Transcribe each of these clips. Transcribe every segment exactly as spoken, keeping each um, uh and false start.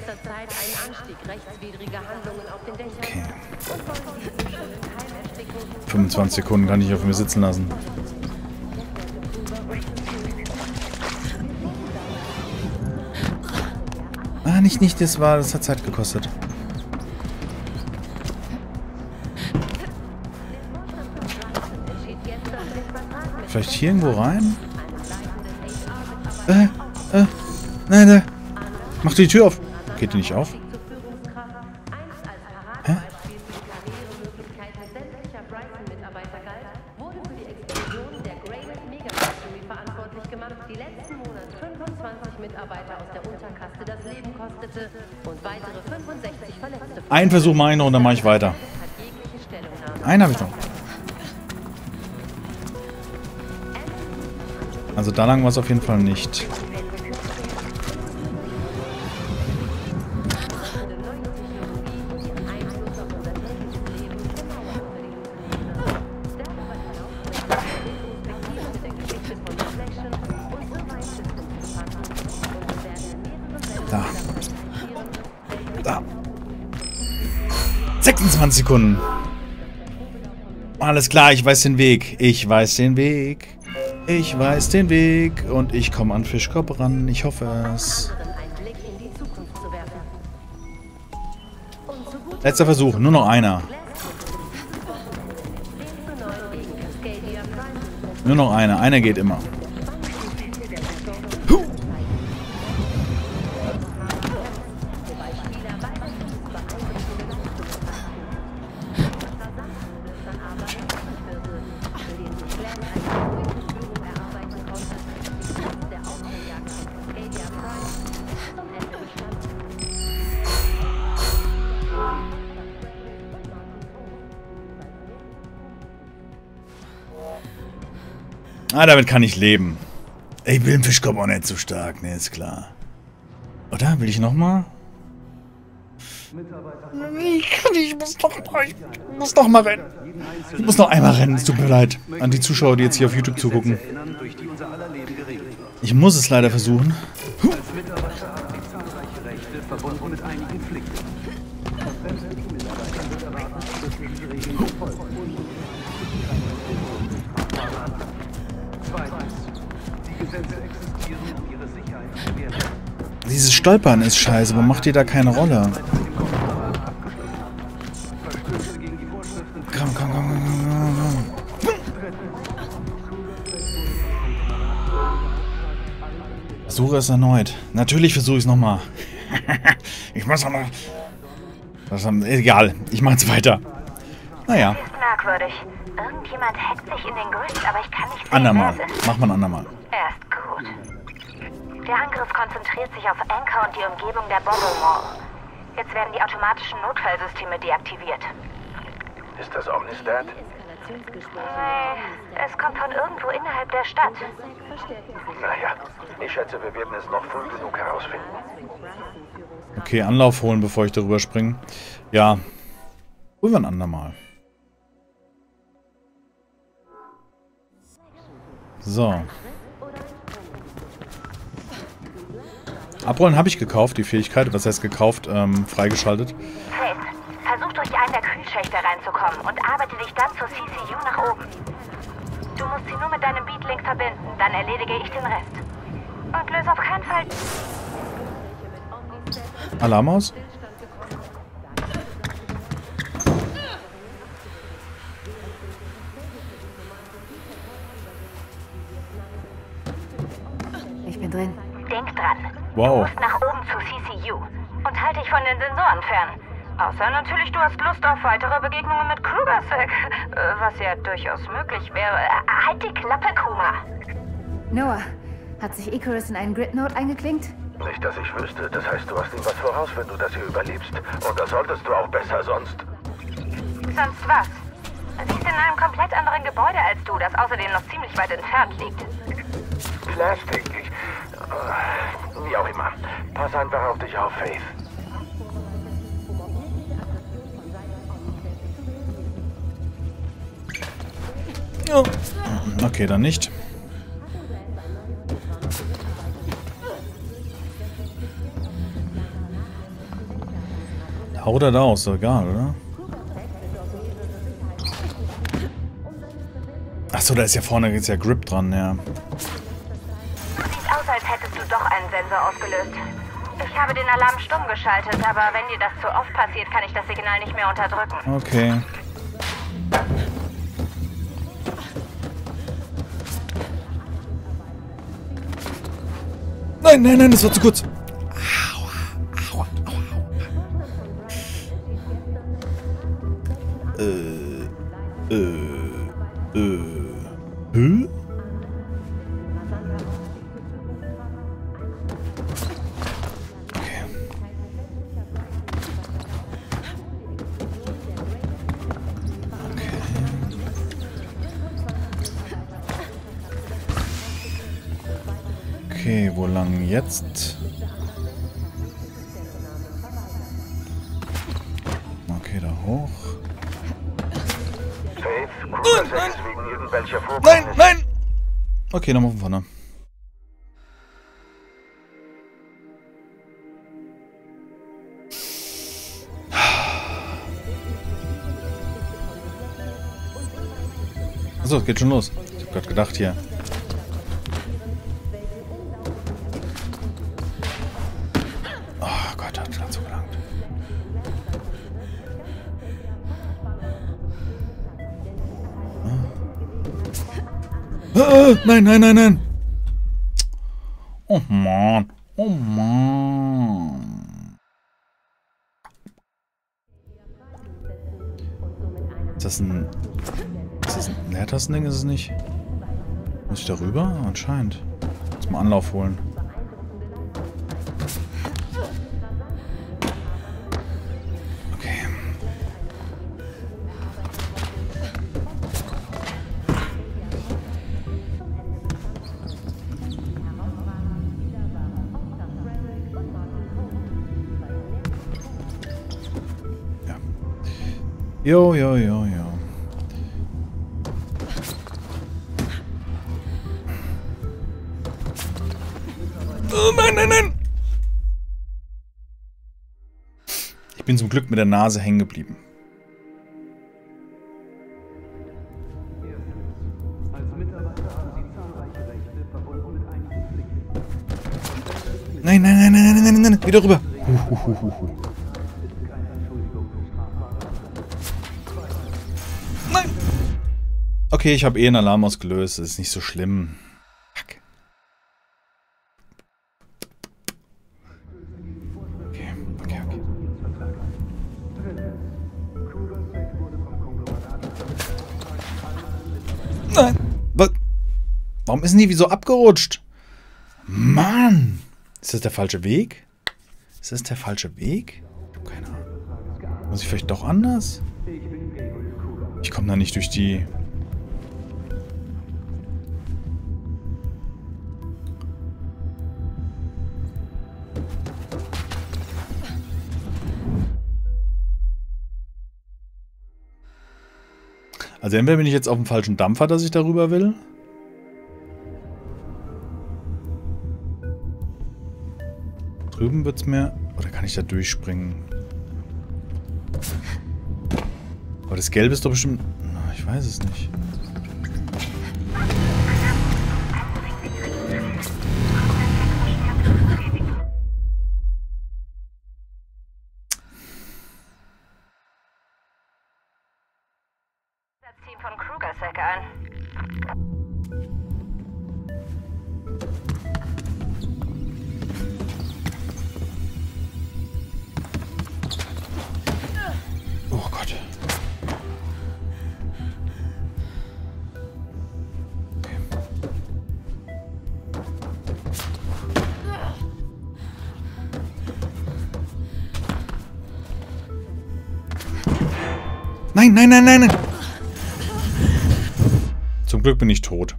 letzter Zeit einen Anstieg rechtswidriger Handlungen auf den Dächern. Okay. fünfundzwanzig Sekunden kann ich auf mir sitzen lassen. Ah, nicht, nicht, das war, das hat Zeit gekostet. Vielleicht hier irgendwo rein? Äh, äh, nein, nein. Mach die Tür auf. Geht die nicht auf? Hä? Einen Versuch mache ich noch und dann mache ich weiter. Einen habe ich noch. Also da lang war es auf jeden Fall nicht. Da. Da. sechsundzwanzig Sekunden. Alles klar, ich weiß den Weg. Ich weiß den Weg. Ich weiß den Weg. Und ich komme an Fischkopf ran. Ich hoffe es. Letzter Versuch. Nur noch einer. Nur noch einer. Einer geht immer. Huh. Ah, damit kann ich leben. Ich will den Fischkopf auch nicht so stark, ne, ist klar. Oder? Will ich nochmal? Ich kann nicht, ich muss doch mal, ich muss noch mal rennen. Ich muss noch einmal rennen, es tut mir leid. An die Zuschauer, die jetzt hier auf YouTube zugucken. Ich muss es leider versuchen. Huh. Dieses Stolpern ist scheiße, warum macht ihr da keine Rolle? Komm, komm, komm, komm, komm, komm. Versuche es erneut. Natürlich versuche ich es nochmal. Ich muss noch mal. Das ist egal, ich mache es weiter. Naja. Das ist merkwürdig. Irgendjemand hackt sich in den Grid, aber ich kann nicht sehen, Andermal. wer es ist. Mach mal ein andermal. Er ist gut. Der Angriff konzentriert sich auf Anchor und die Umgebung der Bobble Mall. Jetzt werden die automatischen Notfallsysteme deaktiviert. Ist das Omnistat? Nee, es kommt von irgendwo innerhalb der Stadt. Naja, ich schätze, wir werden es noch früh genug herausfinden. Okay, Anlauf holen, bevor ich darüber springe. Ja. Holen wir ein andermal. So. Abrollen habe ich gekauft, die Fähigkeit. Was heißt gekauft? Ähm, freigeschaltet. Faith, versuch durch einen der Kühlschächte reinzukommen und arbeite dich dann zur C C U nach oben. Du musst sie nur mit deinem Beatlink verbinden, dann erledige ich den Rest. Und löse auf keinen Fall... Alarm aus? Ich bin drin. Denk dran. Wow. Du musst nach oben zur C C U und halt dich von den Sensoren fern. Außer natürlich, du hast Lust auf weitere Begegnungen mit Krugersec, was ja durchaus möglich wäre. Halt die Klappe, Kuma. Noah, hat sich Icarus in einen Grid-Node eingeklinkt? Nicht, dass ich wüsste. Das heißt, du hast ihm was voraus, wenn du das hier überlebst. Und das solltest du auch besser sonst. Sonst was? Sie ist in einem komplett anderen Gebäude als du, das außerdem noch ziemlich weit entfernt liegt. Plastik. Ich, äh, wie auch immer. Pass einfach auf dich auf, Faith. Okay, dann nicht. Haut er da aus, so egal, oder? Achso, da ist ja vorne ist ja Grip dran, ja. Sieht aus, als hättest du doch einen Sensor ausgelöst. Ich habe den Alarm stumm geschaltet, aber wenn dir das zu oft passiert, kann ich das Signal nicht mehr unterdrücken. Okay. Nein, nein, nein, das war zu kurz. Aua, aua, aua, aua. Äh, äh, äh, hä? Okay, wo lang jetzt? Okay, da hoch. Faith, Kugasek ist wegen irgendwelcher Nein, Vorkommnisse... nein! Okay, nochmal von vorne. Achso, geht schon los. Ich hab grad gedacht hier. Oh Gott, hat gerade so gelangt. Ah. Ah, nein, nein, nein, nein. Oh Mann. Oh Mann. Ist das ein... Ist das ein Leertastending? Ist es nicht? Muss ich da rüber? Anscheinend. Muss mal Anlauf holen. Okay. Ja. Jo, jo, jo, jo. Oh, nein, nein, nein! Ich bin zum Glück mit der Nase hängen geblieben. Nein, nein, nein, nein, nein, nein, nein, nein, wieder rüber. Nein! Okay, ich habe eh einen Alarm ausgelöst. Das ist nicht so schlimm. Nein. Was? Warum ist denn die wie so abgerutscht? Mann! Ist das der falsche Weg? Ist das der falsche Weg? Ich hab keine Ahnung. Muss ich vielleicht doch anders? Ich komme da nicht durch die... Also entweder bin ich jetzt auf dem falschen Dampfer, dass ich darüber will. Drüben wird's mehr... Oder kann ich da durchspringen? Aber das Gelbe ist doch bestimmt... Na, ich weiß es nicht. Von Kugasek an. Oh Gott. Okay. Nein, nein, nein, nein, nein. Zum Glück bin ich tot.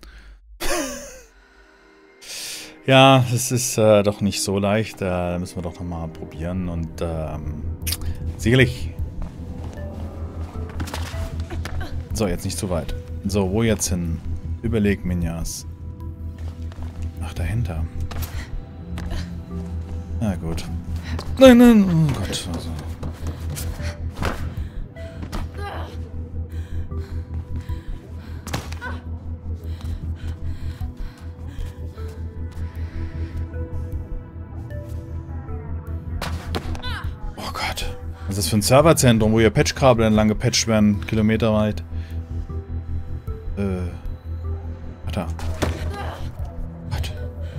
Ja, es ist äh, doch nicht so leicht. Äh, da müssen wir doch nochmal probieren. Und ähm, sicherlich. So, jetzt nicht zu weit. So, wo jetzt hin? Überleg, Minjas. Ach, dahinter. Na gut. Nein, nein, oh Gott. Also. Was ist das für ein Serverzentrum, wo hier Patchkabel entlang gepatcht werden, kilometerweit? Äh. Warte. Gott.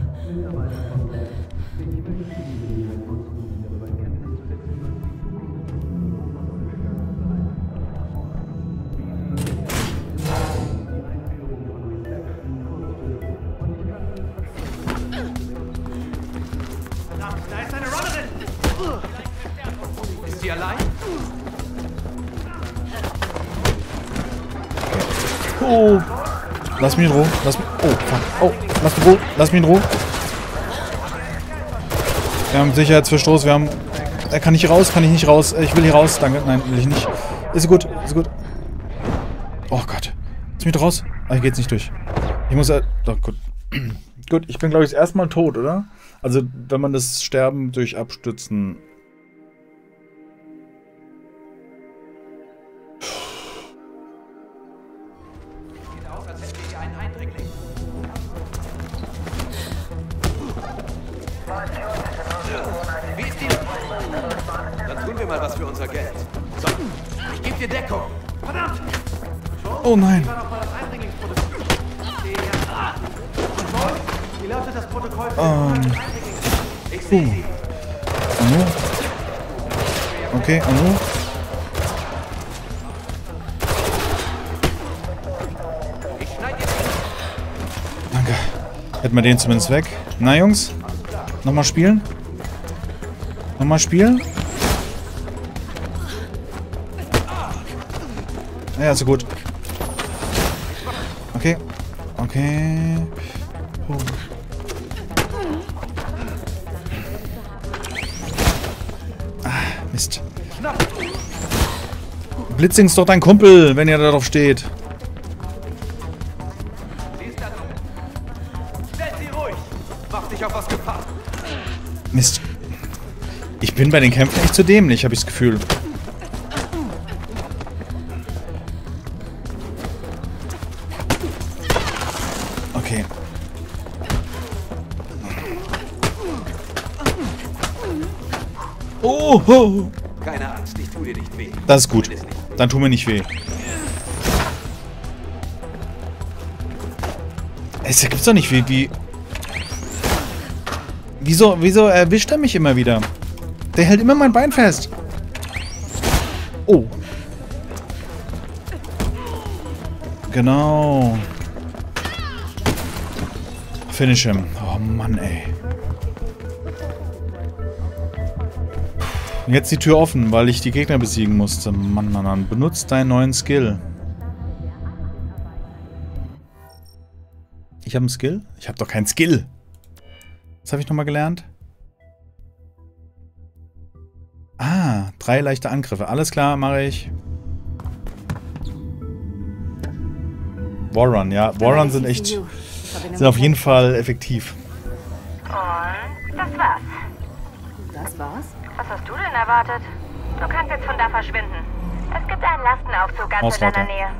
Da ist eine Runnerin! Ist sie allein? Oh. Lass mich in Ruhe. Lass mich. Oh, fuck. Oh, lass mich in Ruhe. Lass mich in Ruhe. Wir haben Sicherheitsverstoß. Wir haben. Er kann nicht raus. Kann ich nicht raus. Ich will hier raus. Danke. Nein, will ich nicht. Ist gut. Ist gut. Oh Gott. Lass mich doch raus. Ah, hier geht's nicht durch. Ich muss. Äh, doch, gut. Gut, ich bin, glaube ich, erstmal tot, oder? Also, wenn man das Sterben durch Abstützen. Wie ist die? Dann tun wir mal was für unser Geld. So, ich gebe dir Deckung. Verdammt! Oh nein. Wie lautet das Protokoll? Ähm. Ich sehe sie. Anu. Okay, Anu. Ich schneide dir. Danke. Hätten wir den zumindest weg. Na, Jungs? Nochmal spielen? Nochmal spielen? Ja, so gut. Okay. Okay. Oh. Ah, Mist. Blitzing ist doch dein Kumpel, wenn ihr da drauf steht. Stell sie ruhig. Mach dich auf was gefasst. Mist. Ich bin bei den Kämpfen echt zu dämlich, habe ich das Gefühl. Okay. Oh, oh. Keine Angst, ich tue dir nicht weh. Das ist gut. Dann tu mir nicht weh. Es gibt's doch nicht wie... wie wieso, wieso erwischt er mich immer wieder? Der hält immer mein Bein fest. Oh. Genau. Finish him. Oh Mann, ey. Jetzt die Tür offen, weil ich die Gegner besiegen musste. Mann, Mann, Mann. Benutzt deinen neuen Skill. Ich habe einen Skill? Ich habe doch keinen Skill. Was habe ich nochmal gelernt? Ah, drei leichte Angriffe. Alles klar, mache ich. Warrun, ja. Warrun sind echt... sind auf jeden Fall effektiv. Und das war's. Das war's? Was hast du denn erwartet? Du kannst jetzt von da verschwinden. Es gibt einen Lastenaufzug ganz in Auswarte. deiner Nähe.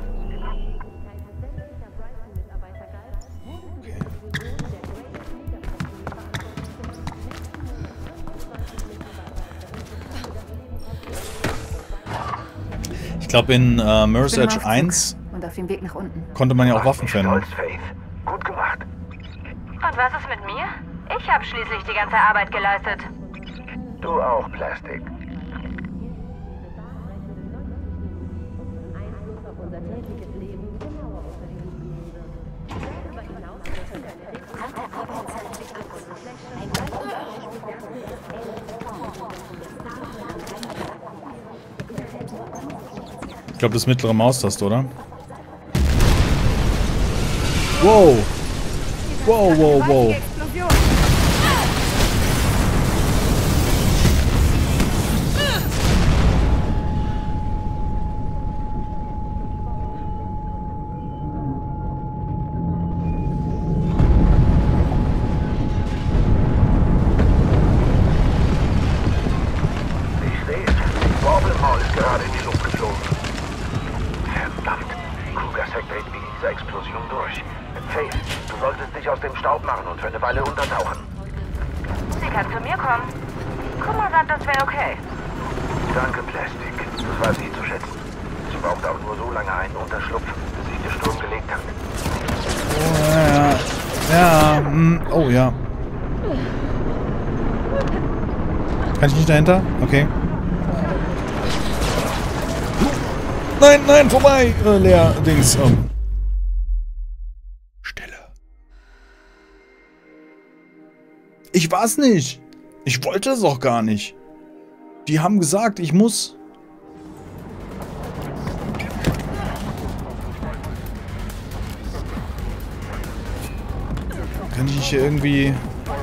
Ich glaube, in äh, Mirror's Bin im Edge Aufzug eins und auf dem Weg nach unten. konnte man ja auch Waffen finden. Stolz, Faith. Gut gemacht. Und was ist mit mir? Ich habe schließlich die ganze Arbeit geleistet. Du auch, Plastik. Ich glaube, das mittlere Maustaste, oder? Wow! Wow, wow, wow. Ich sehe es. Warblemall ist gerade in die Luft geflogen. Verdammt. Krugersack dreht wegen dieser Explosion durch. Faith, du solltest dich aus dem Staub machen und für eine Weile untertauchen. Sie kann zu mir kommen. Kuma sagt, das wäre okay. Danke, Plastik. Das weiß ich zu schätzen. Sie braucht auch nur so lange einen Unterschlupf, bis sich der Sturm gelegt hat. Oh, ja, ja. Ja, mm, oh, ja. Kann ich nicht dahinter? Okay. Nein, nein, vorbei! Äh, leer, Dings. Oh. Stille. Ich war's nicht. Ich wollte es auch gar nicht. Die haben gesagt, ich muss. Kann ich nicht hier irgendwie...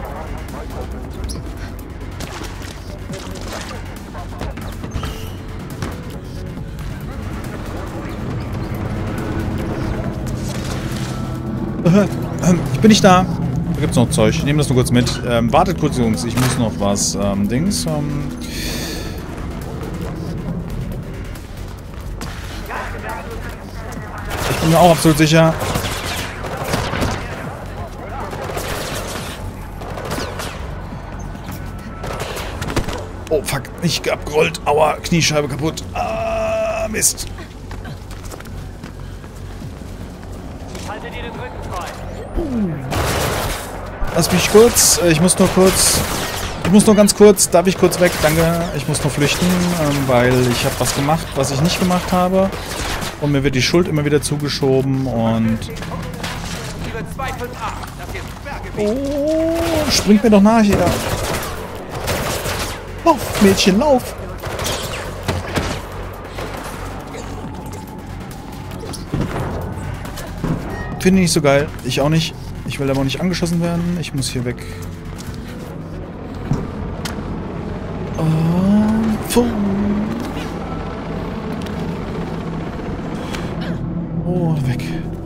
Ich bin nicht da. Da gibt's noch Zeug. Ich nehme das nur kurz mit. Ähm, wartet kurz, Jungs. Ich muss noch was. Ähm, Dings. Ähm ich bin mir auch absolut sicher. Oh, fuck. Ich hab gerollt. Aua. Kniescheibe kaputt. Ah, Mist. Lass mich kurz. Ich muss nur kurz. Ich muss nur ganz kurz. Darf ich kurz weg? Danke. Ich muss nur flüchten, ähm, weil ich habe was gemacht, was ich nicht gemacht habe. Und mir wird die Schuld immer wieder zugeschoben und... Oh, springt mir doch nach hier. Lauf, Mädchen, lauf. Finde ich nicht so geil. Ich auch nicht. Ich will aber auch nicht angeschossen werden. Ich muss hier weg. Und fuh. Oh, weg.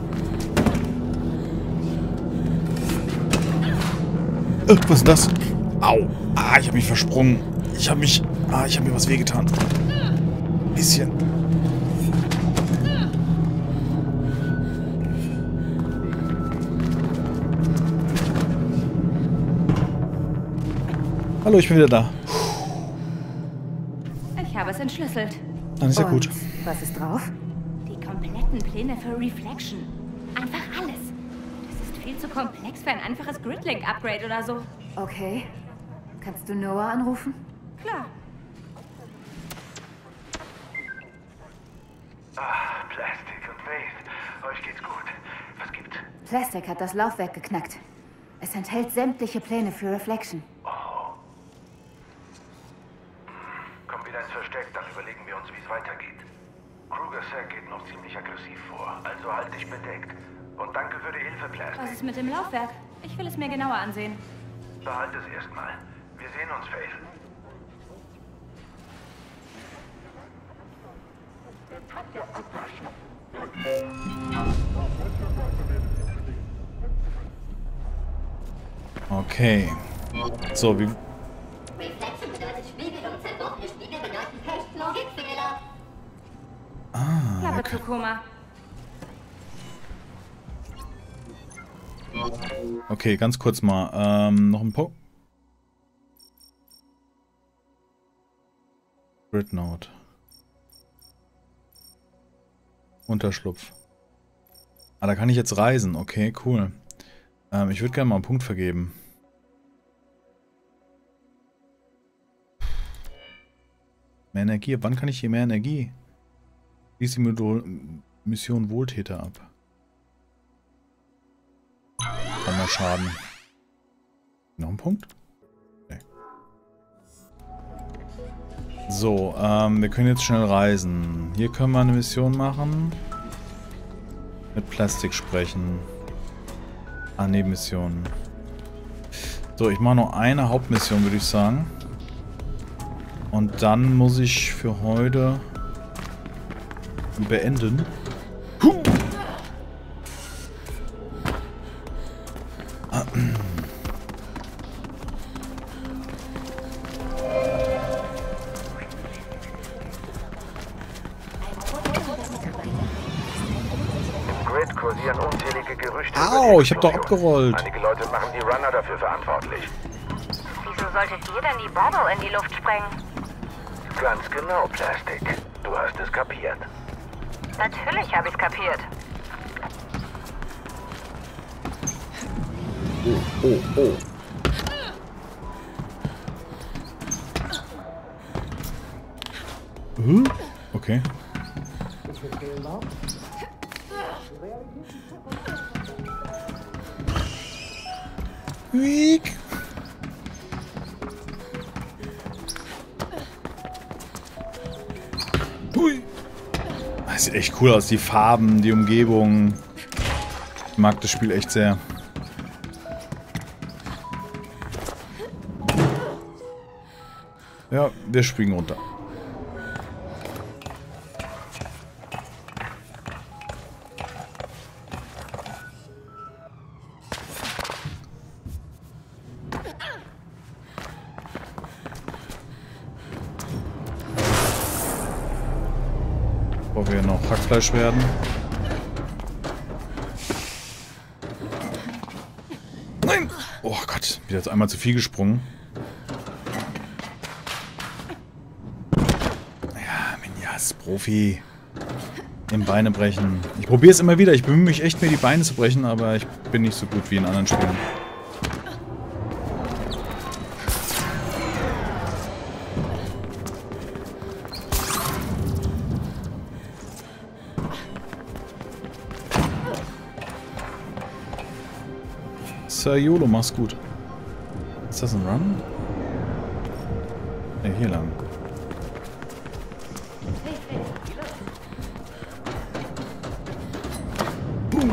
Äh, was ist das? Au. Ah, ich habe mich versprungen. Ich habe mich... Ah, ich habe mir was wehgetan. Bisschen. Hallo, ich bin wieder da. Ich habe es entschlüsselt. Dann ist ja Und gut. was ist drauf? Die kompletten Pläne für Reflection. Einfach alles. Das ist viel zu komplex für ein einfaches Gridlink-Upgrade oder so. Okay. Kannst du Noah anrufen? Klar. Ah, Plastik und Faith. Euch geht's gut. Was gibt's? Plastic hat das Laufwerk geknackt. Es enthält sämtliche Pläne für Reflection. Komm wieder ins Versteck, dann überlegen wir uns, wie es weitergeht. Kruger-Sec geht noch ziemlich aggressiv vor, also halt dich bedeckt. Und danke für die Hilfe, Plastik. Was ist mit dem Laufwerk? Ich will es mir genauer ansehen. Behalte es erstmal. Wir sehen uns, Faith. Okay. So, wie... Reflection bedeutet Spiegelung, zerbrochene Spiegel bedeuten First Logikfehler. Ah, Klappe okay. zu Koma. Okay, ganz kurz mal. Ähm, noch ein Punkt. Grid Node. Unterschlupf. Ah, da kann ich jetzt reisen. Okay, cool. Ähm, ich würde gerne mal einen Punkt vergeben. Mehr Energie. Wann kann ich hier mehr Energie? Schließt die Mission Wohltäter ab. Kann mal schaden. Noch ein Punkt? Okay. So, ähm, wir können jetzt schnell reisen. Hier können wir eine Mission machen. Mit Plastik sprechen. Ah, Nebenmissionen. So, ich mache noch eine Hauptmission, würde ich sagen. Und dann muss ich für heute beenden. Huh. Ah. Im Grid kursieren unzählige Gerüchte. Au, ich hab doch abgerollt. Einige Leute machen die Runner dafür verantwortlich. Wieso solltet ihr denn die Bobble in die Luft sprengen? Ganz genau, Plastik. Du hast es kapiert. Natürlich habe ich's kapiert. Oh, oh, oh. Hm? Okay. Weak. Hui. Das sieht echt cool aus, die Farben, die Umgebung. Ich mag das Spiel echt sehr. Ja, wir springen runter. Bevor wir noch Hackfleisch werden. Nein! Oh Gott, wieder jetzt einmal zu viel gesprungen. Ja, Minjas, Profi. Im Beine brechen. Ich probiere es immer wieder. Ich bemühe mich echt, mir die Beine zu brechen, aber ich bin nicht so gut wie in anderen Spielen. Sir YOLO, mach's gut. Ist das ein Run? Ne, hier lang. Boom.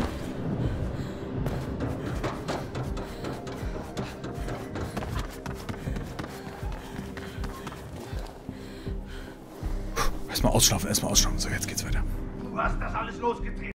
Erstmal ausschlafen, erstmal ausschlafen. So, jetzt geht's weiter. Du hast das alles losgetreten.